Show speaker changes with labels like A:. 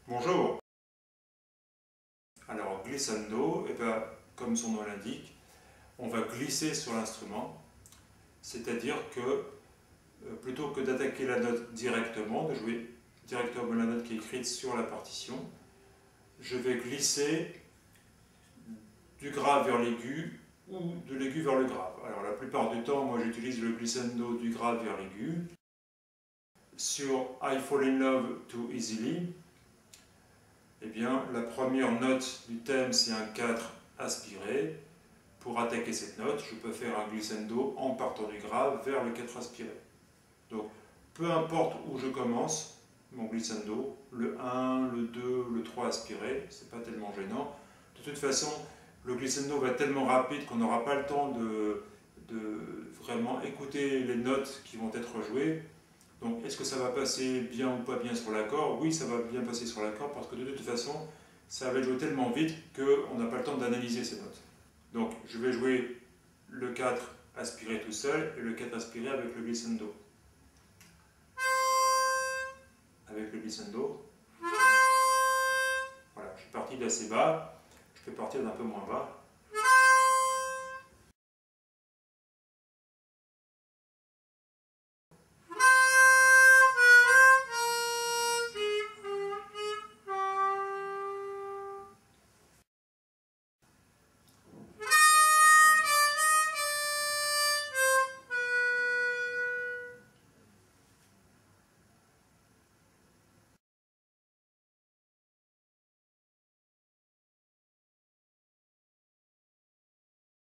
A: Bonjour. Alors glissando, comme son nom l'indique, on va glisser sur l'instrument, c'est-à-dire que plutôt que d'attaquer la note directement, de jouer directement la note qui est écrite sur la partition, je vais glisser du grave vers l'aigu ou de l'aigu vers le grave. Alors la plupart du temps, moi j'utilise le glissando du grave vers l'aigu. Sur I Fall in Love Too Easily, eh bien, la première note du thème, c'est un 4 aspiré. Pour attaquer cette note, je peux faire un glissando en partant du grave vers le 4 aspiré. Donc, peu importe où je commence mon glissando, le 1, le 2, le 3 aspiré, c'est pas tellement gênant. De toute façon, le glissando va être tellement rapide qu'on n'aura pas le temps de vraiment écouter les notes qui vont être jouées. Donc, est-ce que ça va passer bien ou pas bien sur l'accord? Oui, ça va bien passer sur l'accord parce que de toute façon, ça va jouer tellement vite qu'on n'a pas le temps d'analyser ces notes. Donc, je vais jouer le 4 aspiré tout seul et le 4 aspiré avec le glissando. Avec le glissando. Voilà, je suis parti d'assez bas, je peux partir d'un peu moins bas.